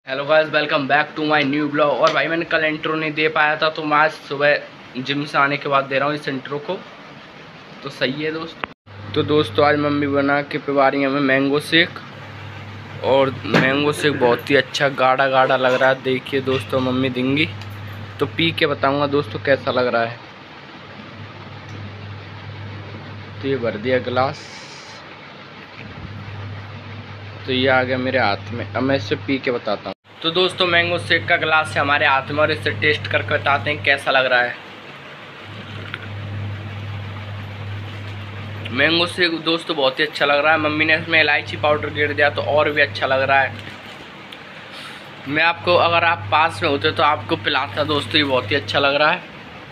Hello guys, welcome back to my new blog. और भाई मैंने कल इंट्रो नहीं दे पाया था, तो मैं आज सुबह जिम से आने के बाद दे रहा हूँ इस इंट्रो को। तो सही है दोस्त। तो दोस्तों आज मम्मी बना के पिला रही है हमें मैंगो शेक। और मैंगो शेक बहुत ही अच्छा गाढ़ा गाढ़ा लग रहा है। देखिए दोस्तों, मम्मी देंगी तो पी के बताऊँगा दोस्तों कैसा लग रहा है। तो ये भर दिया गिलास, तो ये आ गया मेरे हाथ में। अब मैं इससे पी के बताता हूँ। तो दोस्तों मैंगो शेक का गिलास है हमारे हाथ में और इससे टेस्ट करके बताते हैं कैसा लग रहा है। मैंगो शेक दोस्तों बहुत ही अच्छा लग रहा है। मम्मी ने इसमें इलायची पाउडर गिर दिया तो और भी अच्छा लग रहा है। मैं आपको, अगर आप पास में होते तो आपको पिलाता दोस्तों, ये बहुत ही अच्छा लग रहा है।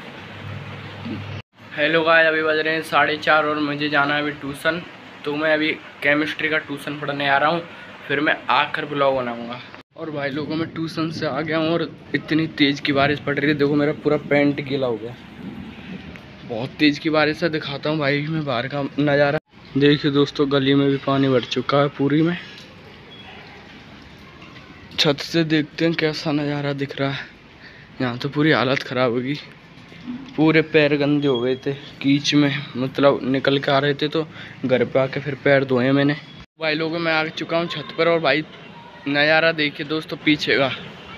हेलो गाइस, अभी बज रहे हैं 4:30 और मुझे जाना है अभी ट्यूशन। तो मैं अभी केमिस्ट्री का ट्यूशन पढ़ने आ रहा हूँ, फिर मैं आकर ब्लॉग बनाऊँगा। और भाई लोगों, मैं ट्यूशन से आ गया हूँ और इतनी तेज़ की बारिश पड़ रही है। देखो मेरा पूरा पैंट गीला हो गया। बहुत तेज़ की बारिश है। दिखाता हूँ भाई मैं बाहर का नज़ारा। देखिए दोस्तों, गली में भी पानी भर चुका है पूरी में। छत से देखते हैं कैसा नज़ारा दिख रहा है। यहाँ तो पूरी हालत ख़राब होगी। पूरे पैर गंदे हो गए थे कीच में, मतलब निकल के आ रहे थे, तो घर पे आके फिर पैर धोए मैंने। भाई लोगों, मैं आ चुका हूँ छत पर और भाई नज़ारा देखिए दोस्तों पीछे का,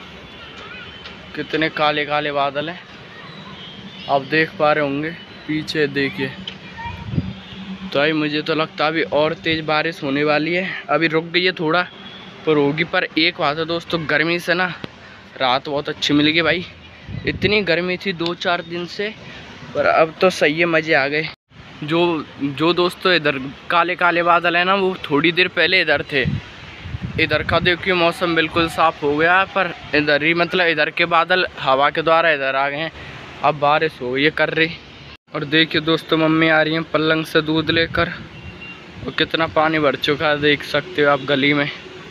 कितने काले काले बादल हैं। आप देख पा रहे होंगे पीछे, देखिए। तो भाई मुझे तो लगता है अभी और तेज़ बारिश होने वाली है। अभी रुक गई है थोड़ा पर होगी। पर एक बात है दोस्तों, गर्मी से ना रात बहुत अच्छी मिल गई भाई। इतनी गर्मी थी 2-4 दिन से, पर अब तो सही है, मज़े आ गए। जो दोस्तों इधर काले काले बादल है ना, वो थोड़ी देर पहले इधर थे। इधर का देखिए मौसम बिल्कुल साफ हो गया, पर इधर ही मतलब इधर के बादल हवा के द्वारा इधर आ गए हैं। अब बारिश हो ये कर रही। और देखिए दोस्तों, मम्मी आ रही हैं पलंग से दूध लेकर, और कितना पानी भर चुका है देख सकते हो आप गली में।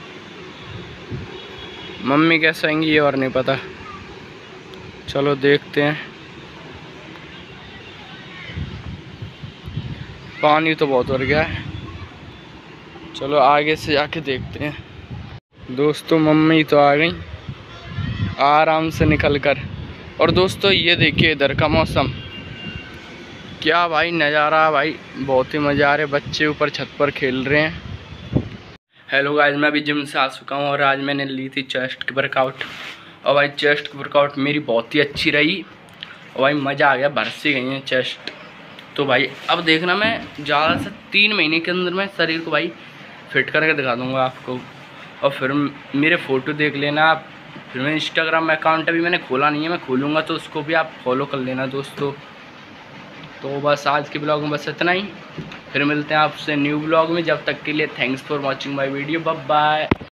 मम्मी कैसे आएंगी ये और नहीं पता, चलो देखते हैं। पानी तो बहुत भर गया है, चलो आगे से जाके देखते हैं। दोस्तों मम्मी तो आ गई आराम से निकल कर। और दोस्तों ये देखिए इधर का मौसम, क्या भाई नज़ारा भाई, बहुत ही मज़ा आ रहा है। बच्चे ऊपर छत पर खेल रहे हैं। हेलो गाइस, मैं अभी जिम से आ चुका हूँ और आज मैंने ली थी चेस्ट की वर्कआउट। और भाई चेस्ट की वर्कआउट मेरी बहुत ही अच्छी रही और भाई मज़ा आ गया, भर सी गई है चेस्ट। तो भाई अब देखना, मैं ज़्यादा से 3 महीने के अंदर मैं शरीर को भाई फिट करके दिखा दूँगा आपको। और फिर मेरे फ़ोटो देख लेना आप। फिर मैं इंस्टाग्राम अकाउंट अभी मैंने खोला नहीं है, मैं खोलूँगा तो उसको भी आप फॉलो कर लेना दोस्तों। तो बस आज के ब्लॉग में बस इतना ही। फिर मिलते हैं आपसे न्यू ब्लॉग में। जब तक के लिए thanks for watching my video. Bye bye.